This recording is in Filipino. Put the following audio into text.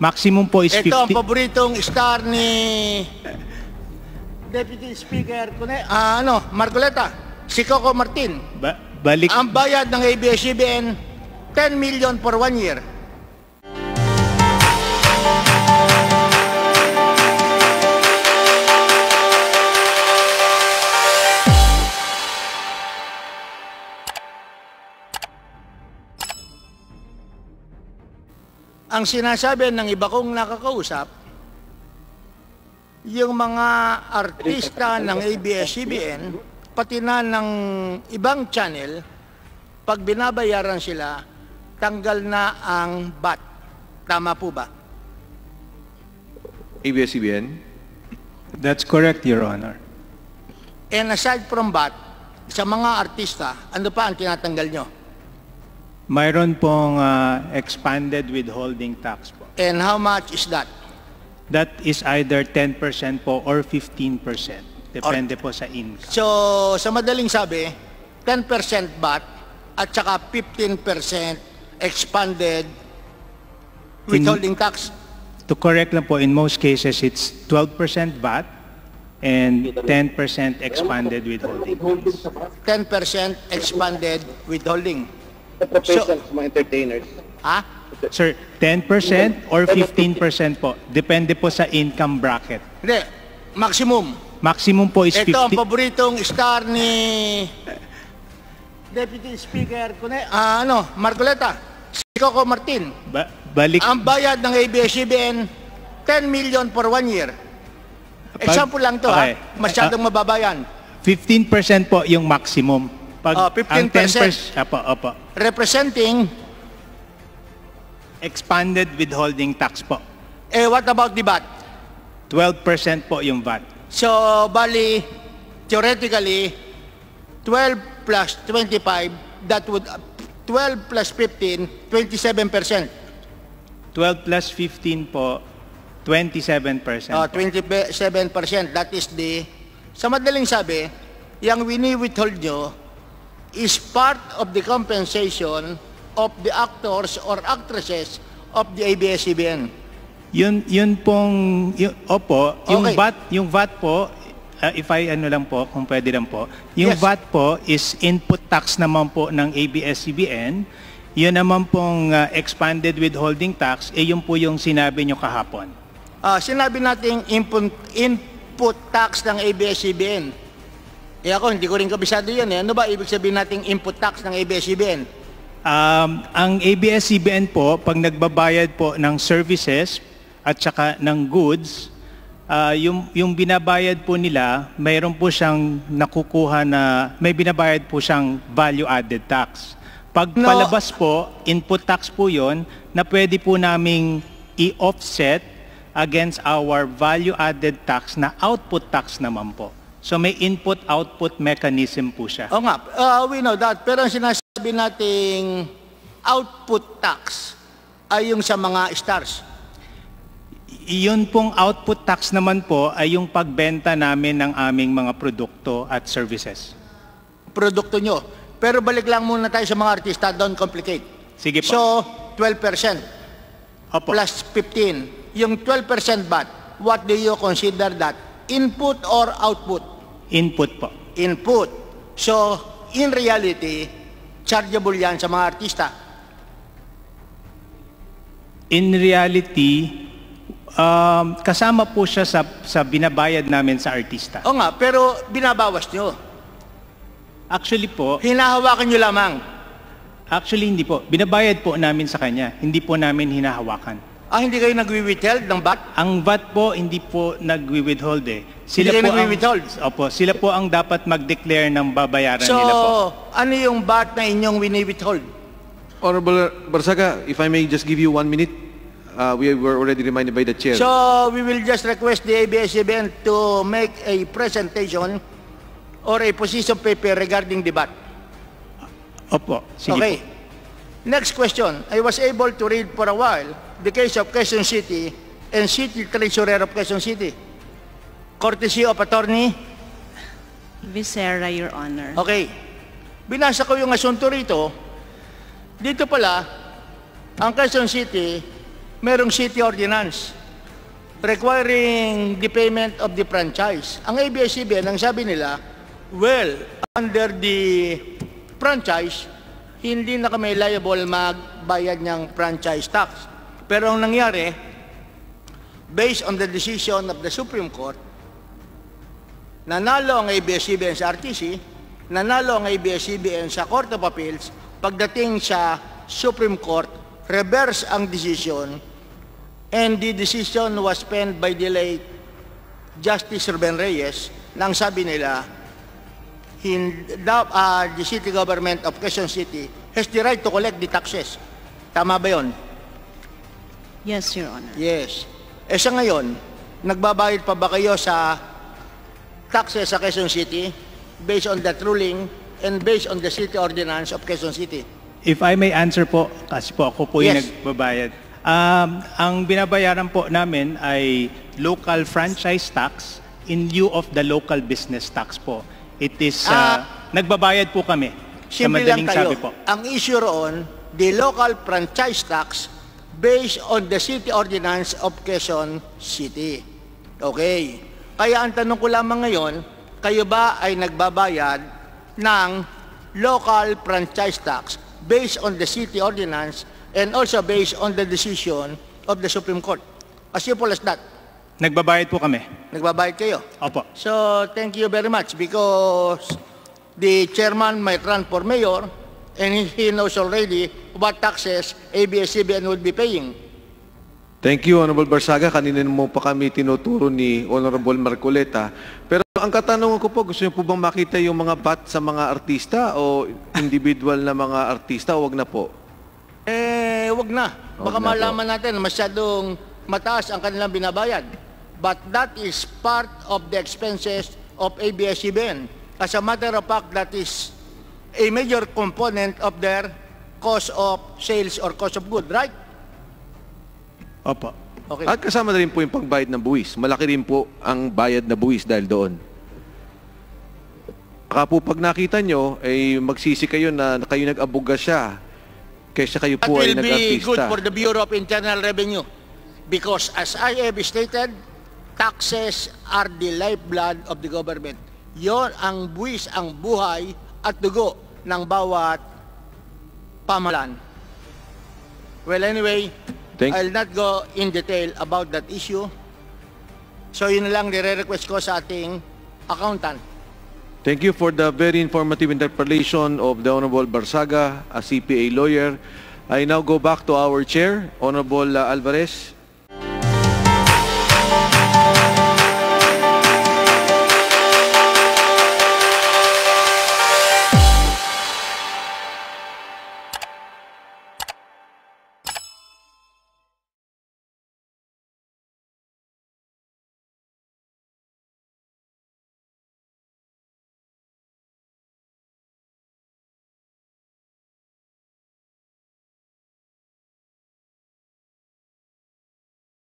Maximum po is 50. Ito ang paboritong star ni Deputy Speaker Marcoleta, si Coco Martin. Balik. Ang bayad ng ABS-CBN, 10 million for 1 year. Ang sinasabi ng iba kong nakakausap, yung mga artista ng ABS-CBN, pati na ng ibang channel, pag binabayaran sila, tanggal na ang VAT. Tama po ba? ABS-CBN? That's correct, Your Honor. And aside from VAT, sa mga artista, ano pa ang tinatanggal nyo? Mayroon pong expanded withholding tax po. And how much is that? That is either 10% po or 15%. Depende po sa income. So, sa madaling sabi, 10% VAT at saka 15% expanded withholding tax. To correct lang po, in most cases, it's 12% VAT and 10% expanded withholding. 10% expanded withholding. Proposal sa mga entertainers. Ha? Sir, 10% or 15% po. Depende po sa income bracket. Hindi. Maximum. Maximum po is 50. Ito ang paboritong star ni Deputy Speaker Marcoleta, si Coco Martin. Balik. Ang bayad ng ABS-CBN, 10 million for 1 year. Example lang to, okay. Masyadong mababayan. 15% po yung maximum. Pag 15%. Ang 10%, opo. Representing, expanded withholding tax po. what about the VAT? 12% po yung VAT. So, bali, theoretically, 12 plus 25, that would, 12 plus 15, 27%. 12 plus 15 po, 27%. 27%. That is the, sa madaling sabi, yung wini-withhold nyo is part of the compensation of the actors or actresses of the ABS-CBN. Yun pong, opo, yung Okay. yung VAT po, if I lang po, kung pwede lang po, yung Yes. VAT po is input tax naman po ng ABS-CBN. Yun naman pong expanded withholding tax, yun po yung sinabi nyo kahapon. Sinabi nating input tax ng ABS-CBN. Ako, hindi ko rin kabisado yan. Ano ba ibig sabihin nating input tax ng ABS-CBN? Ang ABS-CBN po, pag nagbabayad po ng services at saka ng goods, yung binabayad po nila, mayroon po siyang nakukuha na, may binabayad po siyang value-added tax. Pag palabas po, input tax po yon na pwede po naming i-offset against our value-added tax na output tax naman po. So may input-output mechanism po siya. Oo nga, we know that. Pero ang sinasabi nating output tax ay yung sa mga stars. Yun pong output tax naman po ay yung pagbenta namin ng aming mga produkto at services. Produkto nyo. Pero balik lang muna tayo sa mga artista, don't complicate. Sige po. So, 12% Opo. plus 15. Yung 12% VAT, what do you consider that? Input or output? Input po. Input. So, in reality, chargeable yan sa mga artista. In reality, kasama po siya sa binabayad namin sa artista. O nga, pero binabawas nyo. Actually po, Hinahawakan nyo lamang. hindi po. Binabayad po namin sa kanya. Hindi po namin hinahawakan. Hindi kayo nagwi-withhold ng VAT? Ang VAT po, hindi po nagwi-withhold eh. Hindi kayo nagwi-withhold? Opo, sila po ang dapat mag-declare ng babayaran So, nila po. ano yung VAT na inyong wini-withhold? Honorable Barsaga, if I may just give you 1 minute, we were already reminded by the chair. So, we will just request the ABS-CBN to make a presentation or a position paper regarding the VAT. Opo, sige Okay. po. Next question. I was able to read for a while the case of Quezon City and City Treasurer of Quezon City. Courtesy of Attorney? Visera, Your Honor. Okay. Binasa ko yung asunto rito. Dito pala, ang Quezon City merong city ordinance requiring the payment of the franchise. Ang ABS-CBN, ang sabi nila, well, under the franchise, hindi na kami liable magbayad ng franchise tax. Pero ang nangyari, based on the decision of the Supreme Court, nanalo ang ABS-CBN sa RTC, nanalo ang ABS-CBN sa Court of Appeals, pagdating sa Supreme Court, reverse ang decision, and the decision was penned by the late Justice Ruben Reyes, nang sabi nila, the city government of Quezon City has the right to collect the taxes. Tama ba yun? Yes, Your Honor. Yes. E sa ngayon, nagbabayad pa ba kayo sa taxes sa Quezon City based on that ruling and based on the city ordinance of Quezon City? If I may answer po, kasi po ako po yung Yes. nagbabayad. Ang binabayaran po namin ay local franchise tax in lieu of the local business tax po. It is, nagbabayad po kami. Sa Simple lang madaling tayo. sabi po. Ang issue roon, the local franchise tax based on the city ordinance of Quezon City. Okay. Kaya ang tanong ko lamang ngayon, kayo ba ay nagbabayad ng local franchise tax based on the city ordinance and also based on the decision of the Supreme Court? As simple as that. Nagbabayad po kami. Nagbabayad kayo. Opo. So, thank you very much because the chairman might run for mayor and he knows already what taxes ABS-CBN will be paying. Thank you, Honorable Barsaga. Kanina mo pa kami tinuturo ni Honorable Marcoleta. Pero ang katanungan ko po, gusto niyo po bang makita yung mga VAT sa mga artista o individual na mga artista o wag na po? Wag na. Baka Wag na malaman natin na masyadong mataas ang kanilang binabayad. But that is part of the expenses of ABS-CBN. As a matter of fact, that is a major component of their cost of sales or cost of good, right? Opo. Okay. At kasama na rin po yung pagbayad ng buwis. Malaki rin po ang bayad na buwis dahil doon. Baka po pag nakita nyo, ay magsisi kayo na kayo nag-abuga siya kaysa kayo That po ay will be good nag-artista. for the Bureau of Internal Revenue because as I have stated, taxes are the lifeblood of the government. Yon ang buwis, ang buhay at dugo ng bawat pamahalaan. Well, anyway, I'll not go in detail about that issue. So yun lang nire-request ko sa ating accountant. Thank you for the very informative interpolation of the Honorable Barsaga, a CPA lawyer. I now go back to our chair, Honorable Alvarez.